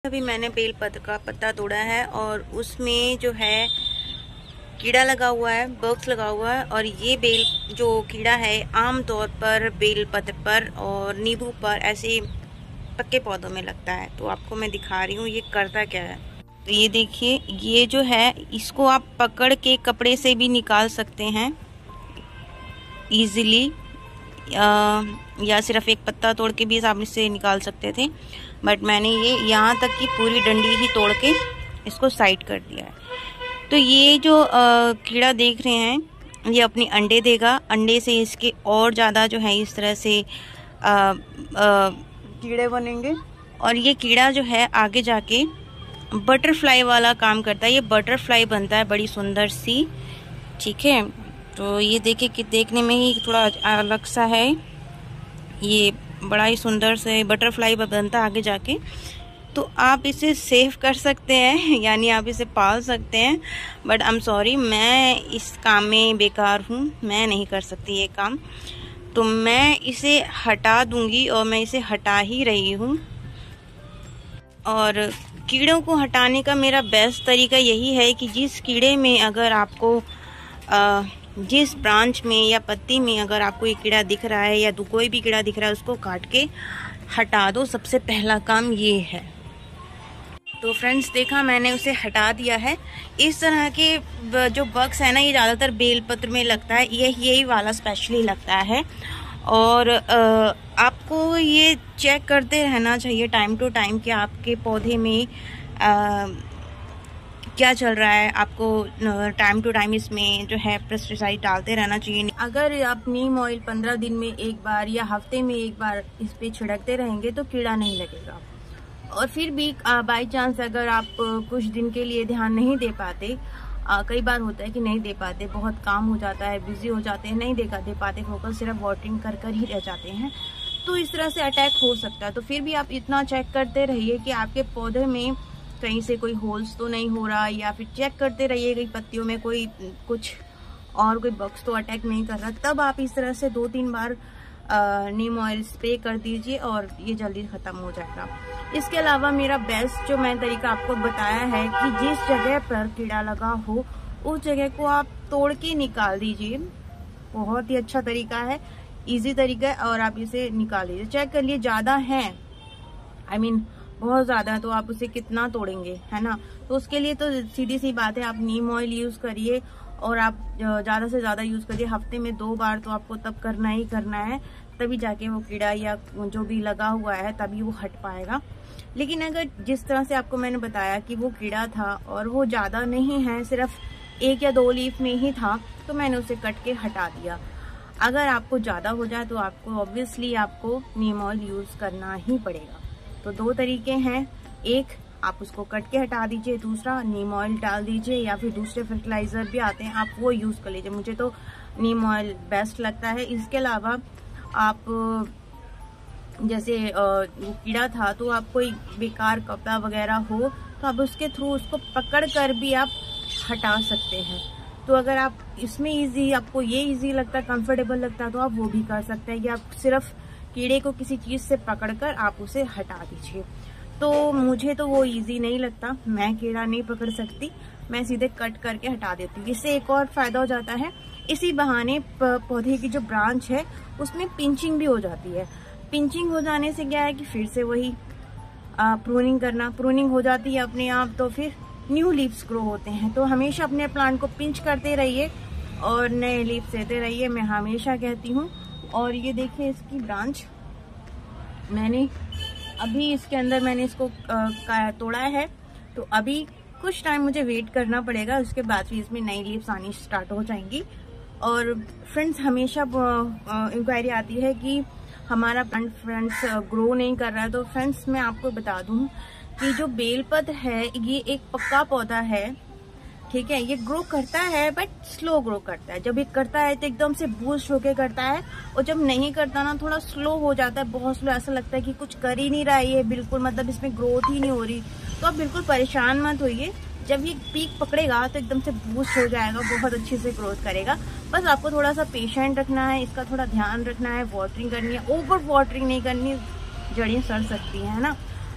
अभी मैंने बेल पत्र का पत्ता तोड़ा है और उसमें जो है कीड़ा लगा हुआ है, बग्स लगा हुआ है। और ये बेल जो कीड़ा है आमतौर पर बेल पत्र पर और नींबू पर ऐसे पक्के पौधों में लगता है। तो आपको मैं दिखा रही हूँ ये करता क्या है। तो ये देखिए, ये जो है इसको आप पकड़ के कपड़े से भी निकाल सकते हैं इजीली, या सिर्फ एक पत्ता तोड़ के भी आप इससे निकाल सकते थे, बट मैंने ये यहाँ तक की पूरी डंडी ही तोड़ के इसको साइड कर दिया है। तो ये जो कीड़ा देख रहे हैं ये अपनी अंडे देगा, अंडे से इसके और ज़्यादा जो है इस तरह से कीड़े बनेंगे। और ये कीड़ा जो है आगे जाके बटरफ्लाई वाला काम करता है। ये बटरफ्लाई बनता है बड़ी सुंदर सी, ठीक है। तो ये देखिए कि देखने में ही थोड़ा अलग सा है, ये बड़ा ही सुंदर से बटरफ्लाई बनता है आगे जाके। तो आप इसे सेव कर सकते हैं, यानी आप इसे पाल सकते हैं, बट आई एम सॉरी, मैं इस काम में बेकार हूँ, मैं नहीं कर सकती ये काम। तो मैं इसे हटा दूंगी और मैं इसे हटा ही रही हूँ। और कीड़ों को हटाने का मेरा बेस्ट तरीका यही है कि जिस कीड़े में अगर आपको जिस ब्रांच में या पत्ती में अगर आपको ये कीड़ा दिख रहा है या कोई भी कीड़ा दिख रहा है उसको काट के हटा दो। सबसे पहला काम ये है। तो फ्रेंड्स देखा, मैंने उसे हटा दिया है। इस तरह के जो बग्स है ना ये ज़्यादातर बेलपत्र में लगता है, यही वाला स्पेशली लगता है। और आपको ये चेक करते रहना चाहिए टाइम टू टाइम कि आपके पौधे में क्या चल रहा है। आपको टाइम टू टाइम इसमें जो है पेस्टिसाइड डालते रहना चाहिए। अगर आप नीम ऑयल 15 दिन में एक बार या हफ्ते में एक बार इस पे छिड़कते रहेंगे तो कीड़ा नहीं लगेगा। और फिर भी बाई चांस अगर आप कुछ दिन के लिए ध्यान नहीं दे पाते, कई बार होता है कि नहीं दे पाते, बहुत काम हो जाता है, बिजी हो जाते हैं, नहीं दे पाते फोकस, सिर्फ वाटरिंग कर ही रह जाते हैं, तो इस तरह से अटैक हो सकता है। तो फिर भी आप इतना चेक करते रहिए कि आपके पौधे में कहीं से कोई होल्स तो नहीं हो रहा, या फिर चेक करते रहिए कि पत्तियों में कोई बग्स तो अटैक नहीं कर रहा। तब आप इस तरह से 2-3 बार नीम ऑयल स्प्रे कर दीजिए और ये जल्दी खत्म हो जाएगा। इसके अलावा मेरा बेस्ट जो मैं तरीका आपको बताया है कि जिस जगह पर कीड़ा लगा हो उस जगह को आप तोड़ के निकाल दीजिए। बहुत ही अच्छा तरीका है, इजी तरीका है, और आप इसे निकाल लीजिए। चेक कर लिए ज्यादा है, बहुत ज्यादा है तो आप उसे कितना तोड़ेंगे, है ना। तो उसके लिए तो सीधी सी बात है, आप नीम ऑयल यूज करिए और आप ज्यादा से ज्यादा यूज करिए। हफ्ते में 2 बार तो आपको तब करना ही करना है, तभी जाके वो कीड़ा या जो भी लगा हुआ है तभी वो हट पाएगा। लेकिन अगर जिस तरह से आपको मैंने बताया कि वो कीड़ा था और वो ज्यादा नहीं है, सिर्फ 1 या 2 लीफ में ही था, तो मैंने उसे कट के हटा दिया। अगर आपको ज्यादा हो जाए तो आपको ऑब्वियसली आपको नीम ऑयल यूज करना ही पड़ेगा। तो 2 तरीके हैं, एक आप उसको कट के हटा दीजिए, दूसरा नीम ऑयल डाल दीजिए, या फिर दूसरे फर्टिलाइजर भी आते हैं आप वो यूज कर लीजिए। मुझे तो नीम ऑयल बेस्ट लगता है। इसके अलावा आप जैसे वो कीड़ा था तो आप कोई बेकार कपड़ा वगैरह हो तो आप उसके थ्रू उसको पकड़ कर भी आप हटा सकते हैं। तो अगर आप इसमें आपको ये इजी लगता है, कंफर्टेबल लगता है, तो आप वो भी कर सकते हैं कि आप सिर्फ कीड़े को किसी चीज से पकड़कर आप उसे हटा दीजिए। तो मुझे तो वो इजी नहीं लगता, मैं कीड़ा नहीं पकड़ सकती, मैं सीधे कट करके हटा देती हूँ। इससे एक और फायदा हो जाता है, इसी बहाने पौधे की जो ब्रांच है उसमें पिंचिंग भी हो जाती है। पिंचिंग हो जाने से क्या है कि फिर से वही प्रूनिंग हो जाती है अपने आप, तो फिर न्यू लीव्स ग्रो होते हैं। तो हमेशा अपने प्लांट को पिंच करते रहिए और नए लीव्स देते रहिए, मैं हमेशा कहती हूँ। और ये देखिए इसकी ब्रांच मैंने अभी इसके अंदर मैंने इसको तोड़ा है, तो अभी कुछ टाइम मुझे वेट करना पड़ेगा, उसके बाद फिर इसमें नई लीव्स आनी स्टार्ट हो जाएंगी। और फ्रेंड्स हमेशा इंक्वायरी आती है कि हमारा प्लांट फ्रेंड्स ग्रो नहीं कर रहा है। तो फ्रेंड्स मैं आपको बता दूं कि जो बेलपत्र है ये एक पक्का पौधा है, ठीक है। ये ग्रो करता है बट स्लो ग्रो करता है। जब ये करता है तो एकदम से बूस्ट होके करता है, और जब नहीं करता ना थोड़ा स्लो हो जाता है, बहुत स्लो, ऐसा लगता है कि कुछ कर ही नहीं रहा है ये, बिल्कुल मतलब इसमें ग्रोथ ही नहीं हो रही। तो आप बिल्कुल परेशान मत होइए, जब ये पीक पकड़ेगा तो एकदम से बूस्ट हो जाएगा, बहुत अच्छे से ग्रोथ करेगा। बस आपको थोड़ा सा पेशेंट रखना है, इसका थोड़ा ध्यान रखना है, वाटरिंग करनी है, ओवर वाटरिंग नहीं करनी, जड़ें सड़ सकती है ना।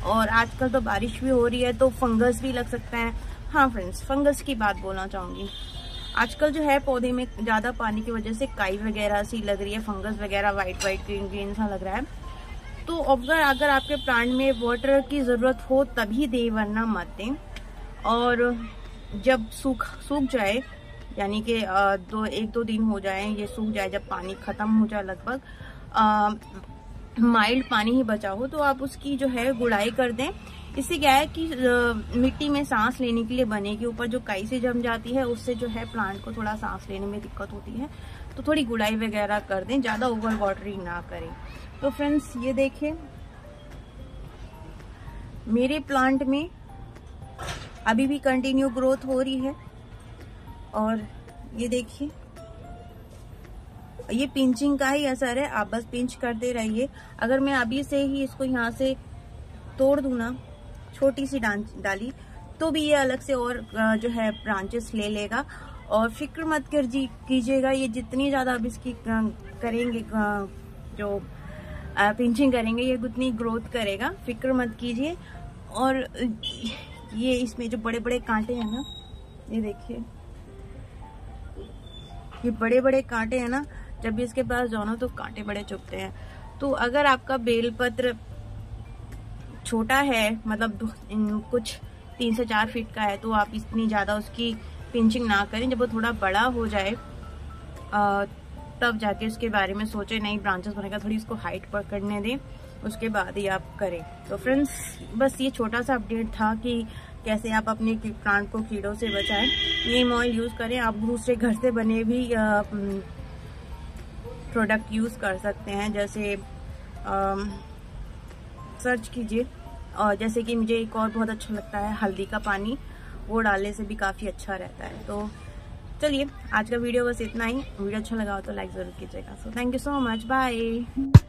और आजकल तो बारिश भी हो रही है तो फंगस भी लग सकता है। हाँ फ्रेंड्स, फंगस की बात बोलना चाहूँगी। आजकल जो है पौधे में ज़्यादा पानी की वजह से काई वगैरह सी लग रही है, फंगस वगैरह वाइट ग्रीन ग्रीन सा लग रहा है। तो अगर आपके प्लांट में वाटर की ज़रूरत हो तभी दें, वरना मत दें। और जब सूख जाए, यानी कि 1-2 दिन हो जाए ये सूख जाए, जब पानी ख़त्म हो जाए लगभग, माइल्ड पानी ही बचा हो, तो आप उसकी जो है गुड़ाई कर दें। इससे क्या है कि मिट्टी में सांस लेने के लिए बनेगी। ऊपर जो काई से जम जाती है उससे जो है प्लांट को थोड़ा सांस लेने में दिक्कत होती है, तो थोड़ी गुड़ाई वगैरह कर दें, ज़्यादा ओवर वाटरिंग ना करें। तो फ्रेंड्स ये देखिए मेरे प्लांट में अभी भी कंटिन्यू ग्रोथ हो रही है। और ये देखिए ये पिंचिंग का ही असर है, आप बस पिंच करते रहिए। अगर मैं अभी से ही इसको यहाँ से तोड़ दूँ ना, छोटी सी डाली, तो भी ये अलग से और जो है ब्रांचेस ले लेगा। और फिक्र मत कीजिएगा, ये जितनी ज़्यादा अब इसकी करेंगे जो पिंचिंग करेंगे ये उतनी ग्रोथ करेगा, फिक्र मत कीजिए। और ये इसमें जो बड़े बड़े कांटे हैं ना, ये देखिए ये बड़े बड़े कांटे हैं ना, जब भी इसके पास जाओ ना तो कांटे बड़े चुभते हैं। तो अगर आपका बेलपत्र छोटा है, मतलब कुछ 3 से 4 फीट का है, तो आप इतनी ज़्यादा उसकी पिंचिंग ना करें। जब वो थोड़ा बड़ा हो जाए तब जाके उसके बारे में सोचें, नई ब्रांचेस बनेगा, थोड़ी इसको हाइट पकड़ने दें, उसके बाद ही आप करें। तो फ्रेंड्स बस ये छोटा सा अपडेट था कि कैसे आप अपने प्लांट को कीड़ों से बचाएं। नीम ऑयल यूज़ करें। आप दूसरे घर से बने भी प्रोडक्ट यूज़ कर सकते हैं, जैसे सर्च कीजिए। और जैसे कि मुझे एक और बहुत अच्छा लगता है हल्दी का पानी, वो डालने से भी काफ़ी अच्छा रहता है। तो चलिए आज का वीडियो बस इतना ही। वीडियो अच्छा लगा हो तो लाइक ज़रूर कीजिएगा। So thank you so much, bye.